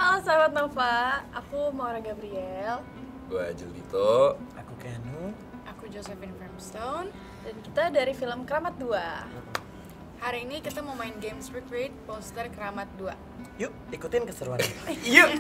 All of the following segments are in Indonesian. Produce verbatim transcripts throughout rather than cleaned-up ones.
Halo sahabat Nova, aku Maura Gabriel. Gue Julito. Aku Keanu. Aku Josephine Firmstone. Dan kita dari film Keramat dua. Hari ini kita mau main games recreate poster Keramat dua. Yuk, ikutin keseruannya. Yuk.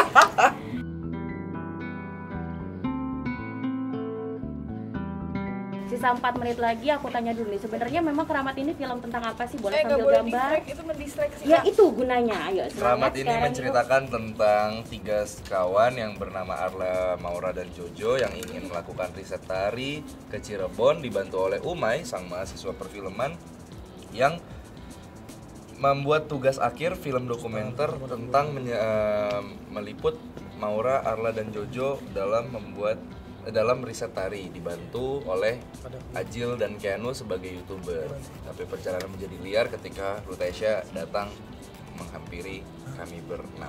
Sisa empat menit lagi aku tanya dulu nih, sebenarnya memang Keramat ini film tentang apa sih? Boleh Eh, gak sambil boleh gambar? distract, itu mendistract sih Ya Kak. itu gunanya, ayo Keramat semangat ini sekarang menceritakan tentang tiga sekawan yang bernama Arla, Maura, dan Jojo yang ingin melakukan riset tari ke Cirebon dibantu oleh Umay, sang mahasiswa perfilman yang membuat tugas akhir film dokumenter tentang menye- eh, meliput Maura, Arla, dan Jojo dalam membuat dalam riset tari dibantu oleh Ajil dan Keanu sebagai YouTuber. Tapi perjalanan menjadi liar ketika Lutesya datang menghampiri kami berenam.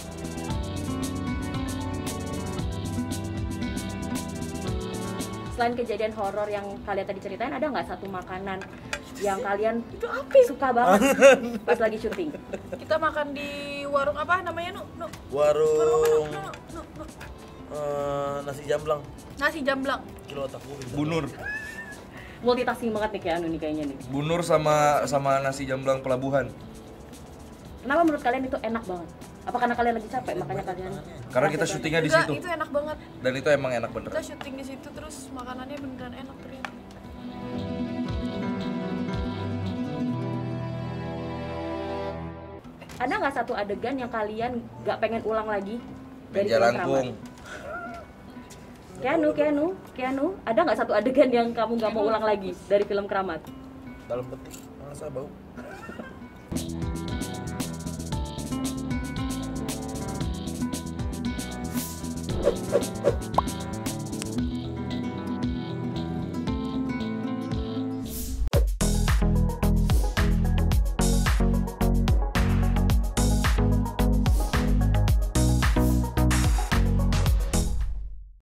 Selain kejadian horor yang kalian tadi ceritain, ada nggak satu makanan yang kalian Itu apa? suka banget pas lagi syuting? Kita makan di warung apa namanya, Nu? Nu? Warung Warung apa, Nu? Nu, Nu, Nu. eh, nasi jamblang. Nasi jamblang. Kilo otak gue. Bunur, Multitasking banget nih kayak Anu nih kayaknya nih. bunur sama sama nasi jamblang pelabuhan. Kenapa menurut kalian itu enak banget? Apa karena kalian lagi capek makanya kalian? Karena kita syutingnya di Enggak, situ itu enak banget. dan itu emang enak Kita bener. syuting di situ terus makanannya beneran enak ternyata. Ada nggak satu adegan yang kalian nggak pengen ulang lagi dari Meja film langkung. Keramat? Keanu, Keanu, Keanu, ada nggak satu adegan yang kamu nggak mau ulang lagi dari film Keramat? Dalam peti. Masa bau?